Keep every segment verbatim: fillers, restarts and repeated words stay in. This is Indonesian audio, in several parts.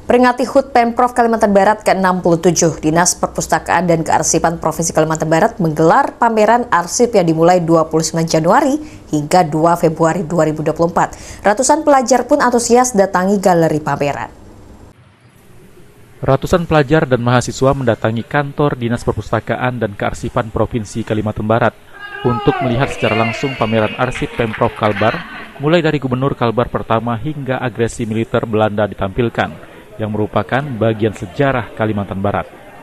Peringati H U T Pemprov Kalimantan Barat ke enam puluh tujuh, Dinas Perpustakaan dan Kearsipan Provinsi Kalimantan Barat menggelar pameran arsip yang dimulai dua puluh sembilan Januari hingga dua Februari dua ribu dua puluh empat. Ratusan pelajar pun antusias datangi galeri pameran. Ratusan pelajar dan mahasiswa mendatangi kantor Dinas Perpustakaan dan Kearsipan Provinsi Kalimantan Barat untuk melihat secara langsung pameran arsip Pemprov Kalbar, mulai dari Gubernur Kalbar pertama hingga agresi militer Belanda ditampilkan, yang merupakan bagian sejarah Kalimantan Barat.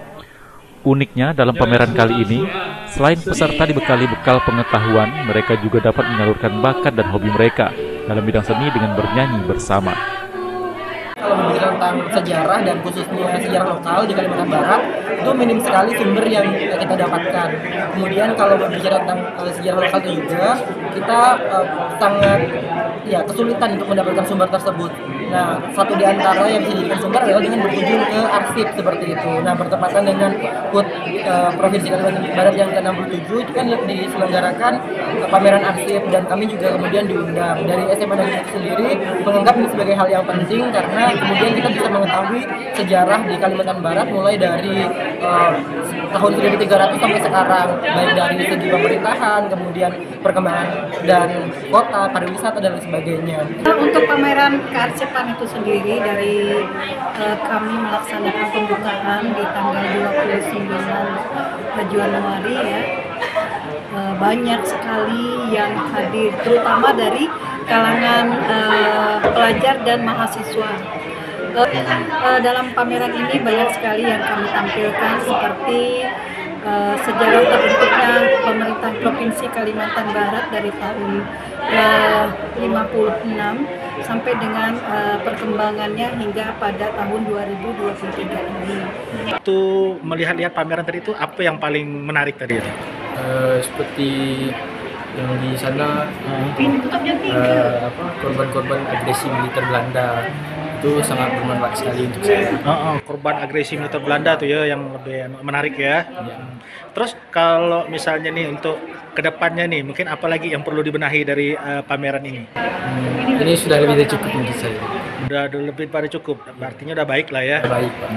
Uniknya dalam pameran kali ini, selain peserta dibekali bekal pengetahuan, mereka juga dapat menyalurkan bakat dan hobi mereka dalam bidang seni dengan bernyanyi bersama. Kalau berbicara tentang sejarah dan khususnya sejarah lokal di Kalimantan Barat, itu minim sekali sumber yang kita dapatkan. Kemudian kalau berbicara tentang uh, sejarah lokal itu juga, kita uh, sangat ya kesulitan untuk mendapatkan sumber tersebut. Nah, satu di antara yang bisa dijadikan sumber adalah dengan berkunjung ke arsip seperti itu. Nah, bertepatan dengan H U T uh, Provinsi Kalimantan Barat yang ke enam puluh tujuh itu kan diselenggarakan uh, pameran arsip, dan kami juga kemudian diundang dari S M A Negeri sendiri menganggap ini sebagai hal yang penting karena kemudian kita bisa mengetahui sejarah di Kalimantan Barat mulai dari uh, tahun seribu tiga ratus sampai sekarang, baik dari segi pemerintahan, kemudian perkembangan dan kota, pariwisata dan lain sebagainya. Untuk pameran kearsipan itu sendiri, dari uh, kami melaksanakan pembukaan di tanggal dua puluh sembilan Januari ya, uh, banyak sekali yang hadir, terutama dari kalangan uh, pelajar dan mahasiswa. Uh, uh, dalam pameran ini banyak sekali yang kami tampilkan seperti uh, sejarah terbentuknya pemerintah Provinsi Kalimantan Barat dari tahun uh, lima puluh enam sampai dengan uh, perkembangannya hingga pada tahun dua ribu dua puluh tiga ini. Itu melihat-lihat pameran tadi itu apa yang paling menarik tadi? Uh, seperti yang di sana uh, uh, apa korban-korban agresi militer Belanda itu sangat bermanfaat sekali untuk saya. Oh, oh, korban agresi militer Belanda tuh ya yang lebih menarik ya. Ya. Terus kalau misalnya nih untuk kedepannya nih mungkin apa lagi yang perlu dibenahi dari uh, pameran ini? Hmm, ini sudah lebih dari cukup menurut saya. Udah, udah lebih pada cukup, artinya udah baik lah ya. Baik, Pak.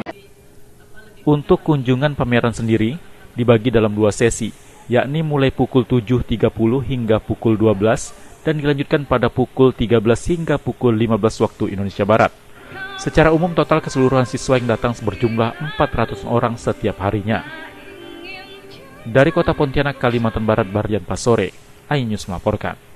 Untuk kunjungan pameran sendiri dibagi dalam dua sesi, yakni mulai pukul tujuh tiga puluh hingga pukul dua belas dan dilanjutkan pada pukul tiga belas hingga pukul lima belas waktu Indonesia Barat. Secara umum total keseluruhan siswa yang datang berjumlah empat ratus orang setiap harinya. Dari Kota Pontianak, Kalimantan Barat, Barjan Pasore, iNews melaporkan.